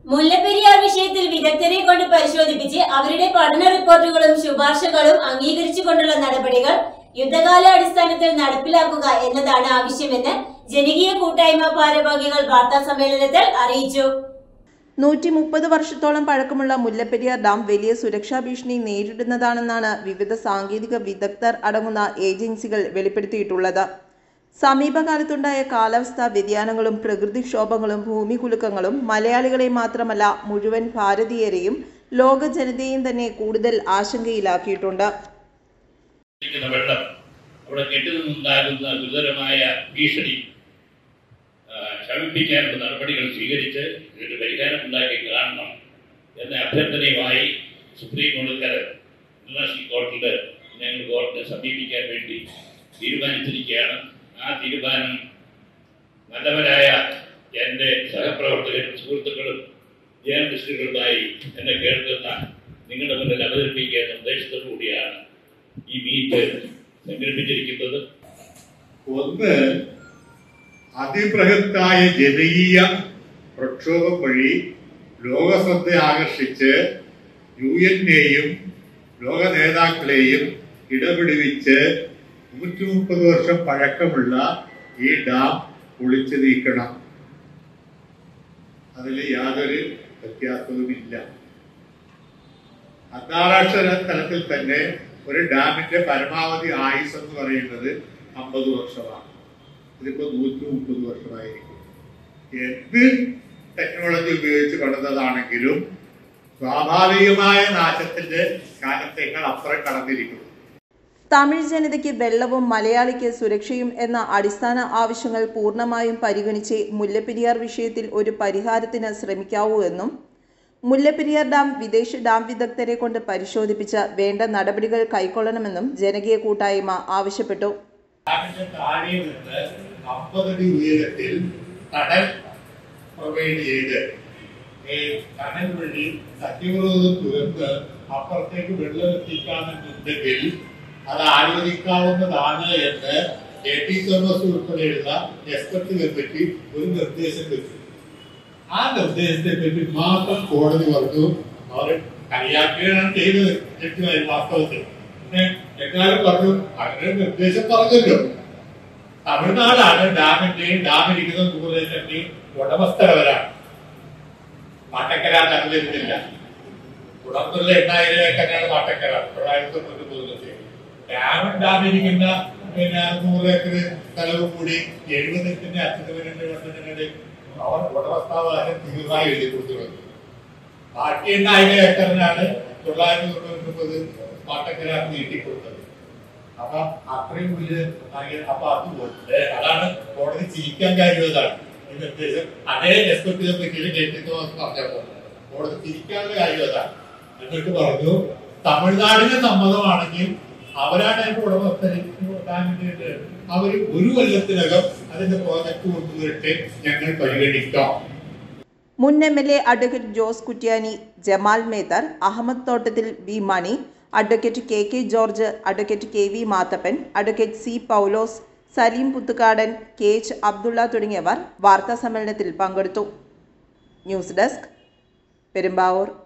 മുല്ലപ്പെരിയാർ വിഷയത്തിൽ വിദഗ്ധരെ കൊണ്ട് പരിശോധിപ്പിച്ച് അവരുടെ പഠന റിപ്പോർട്ടുകളും ശുപാർശകളും അംഗീകരിച്ചുകൊണ്ടുള്ള നടപടികൾ യുദ്ധകാലാടിസ്ഥാനത്തിൽ നടപ്പിലാക്കുക എന്നതാണ് ആവശ്യമെന്ന് ജനകീയ കൂട്ടായ്മ ഭാരവാഹികൾ വാർത്താ സമ്മേളനത്തിൽ അറിയിച്ചു. 130 വർഷത്തോളം പഴക്കമുള്ള മുല്ലപ്പെരിയാർ ഡാം വലിയ സുരക്ഷാ ഭീഷണി നേരിടുന്നതാണെന്നാണ് വിവിധ സാങ്കേതിക വിദഗ്ധർ അടങ്ങുന്ന ഏജൻസികൾ വെളിപ്പെടുത്തിയിട്ടുള്ളത്. സമീപകാലത്തുണ്ടായ കാലാവസ്ഥാ വ്യതിയാനങ്ങളും പ്രകൃതിക്ഷോഭങ്ങളും ഭൂമികുലുക്കങ്ങളും മലയാളികളെ മാത്രമല്ല മുഴുവൻ ഭാരതീയരെയും ലോക ജനതയെയും തന്നെ കൂടുതൽ ആശങ്കയിലാക്കിയിട്ടുണ്ട്. ശമിപ്പിക്കാനുള്ള നടപടികൾ സ്വീകരിച്ച് ഇതിന് പരിഹാരമുണ്ടാക്കി കാണണം എന്ന അഭ്യർത്ഥനയുമായി സുപ്രീം കോടതി ഇന്റർനാഷണൽ കോർട്ടിൽ ഞങ്ങൾ കോടതിയെ സമീപിക്കാൻ വേണ്ടി തീരുമാനിച്ചിരിക്കുകയാണ്. ആ തീരുമാനം നല്ലവരായ എൻ്റെ സഹപ്രവർത്തകരും സുഹൃത്തുക്കളും ജേർണലിസ്റ്റുകളുമായി എന്നെ കേൾക്കുന്ന നിങ്ങളുടെ മുന്നിൽ അവതരിപ്പിക്കുക എന്ന ഉദ്ദേശത്തോടു കൂടിയാണ് ഈ മീറ്റ് സംഘടിപ്പിച്ചിരിക്കുന്നത്. ഒന്ന്, അതിബൃഹത്തായ ജനകീയ പ്രക്ഷോഭം വഴി ലോകശ്രദ്ധ ആകർഷിച്ച് UN-നെയും ലോക നേതാക്കളെയും ഇടപിടിവിച്ച് 130 വർഷം പഴക്കമുള്ള ഈ ഡാം പൊളിച്ചു നീക്കണം. അതിൽ യാതൊരു വ്യത്യാസവുമില്ല. അന്താരാഷ്ട്ര തലത്തിൽ തന്നെ ഒരു ഡാമിന്റെ പരമാവധി ആയുസ് എന്ന് പറയുന്നത് 50 വർഷമാണ്. ഇതിപ്പോ 130 വർഷമായിരിക്കും. എന്ത് ടെക്നോളജി ഉപയോഗിച്ച് കടന്നതാണെങ്കിലും സ്വാഭാവികമായ നാശത്തിന്റെ കാലത്തേക്കാൾ അപ്പുറം കടന്നിരിക്കുന്നു. തമിഴ് ജനതയ്ക്ക് വെള്ളവും മലയാളിക്ക് സുരക്ഷയും എന്ന അടിസ്ഥാന ആവശ്യങ്ങൾ പൂർണ്ണമായും പരിഗണിച്ച് മുല്ലപ്പെരിയാർ വിഷയത്തിൽ ഒരു പരിഹാരത്തിന് ശ്രമിക്കാവൂ എന്നും മുല്ലപ്പെരിയാർ ഡാം വിദേശ ഡാം വിദഗ്ധരെ കൊണ്ട് പരിശോധിപ്പിച്ച് വേണ്ട നടപടികൾ കൈക്കൊള്ളണമെന്നും ജനകീയ കൂട്ടായ്മ ആവശ്യപ്പെട്ടു. 50 അടി ഉയരത്തിൽ കടൽ പ്രൊവൈഡ് ചെയ്ത് കടൽ വഴി സത്യവിരോധം തുറന്ന് അപ്പുറത്തേക്ക് വെള്ളം എത്തിക്കാമെന്നുണ്ടെങ്കിൽ അത് ആലോചിക്കാവുന്നതാണ് എന്ന് AT തോമസ് ഉൾപ്പെടെയുള്ള എക്സ്പെർട്ട് കമ്മിറ്റി ഒരു നിർദ്ദേശം വെച്ചു. ആ നിർദ്ദേശത്തെ പറ്റി മാത്രം കോടതി പറഞ്ഞു. അവർ കളിയാക്കുകയാണ് ചെയ്തത് വാസ്തവത്തിൽ. എന്നാലും പറഞ്ഞു അങ്ങനെ നിർദ്ദേശം പറഞ്ഞല്ലോ. തമിഴ്നാടാണ് ഡാമിന്റെയും ഡാമിരിക്കുന്ന ഭൂപ്രദേശത്തിന്റെയും ഉടമസ്ഥരവരാണ്. മാട്ടക്കര തമിഴില്ല. ഉടമ്പുള്ള 8000 ഏക്കറാണ് മാട്ടക്കര. 993 ഡാമിരിക്കുന്ന 100 ഏക്കർ സ്ഥലവും കൂടി 70 അച്ഛൻ്റെ അവർ ഉടമസ്ഥാവകാശം തീർന്നായി എഴുതി കൊടുത്തിട്ടുണ്ട്. ബാക്കി 8000 ഏക്കറിനാണ് 999 മാട്ടക്കര നീട്ടിക്കൊടുത്തത്. അപ്പൊ അത്രയും വലിയ അപ്പൊ അതുകൊണ്ട് അതാണ് കോടതി ചിരിക്കാൻ കഴിയുന്നതാണ് ഈ നിർദ്ദേശം. അതേ എക്സ്പെക്ട് പറഞ്ഞപ്പോ കോടതി ചിരിക്കാനുള്ള കാര്യം അതാണ്. എന്നിട്ട് പറഞ്ഞു തമിഴ്നാടിന് സമ്മതമാണെങ്കിൽ അവരാണ് അതിന്റെ ഉടമസ്ഥര്. അവര് ഒരു കൊല്ലത്തിനകം അതിന്റെ പ്രോജക്ട് കൊണ്ടുവരട്ടെ, ഞങ്ങൾ പരിഗണിക്കാം. മുൻ MLA advocate Jose Kuttyani, Jamal Methar, Ahammed Thottathil, V Mani, advocate KK George, advocate KV Mathappan, advocate C Paulose, Saleem Puthukadan, KH Abdulla തുടങ്ങിയവർ വാർത്താ സമ്മേളനത്തിൽ പങ്കെടുത്തു. News desk, Perumbavoor.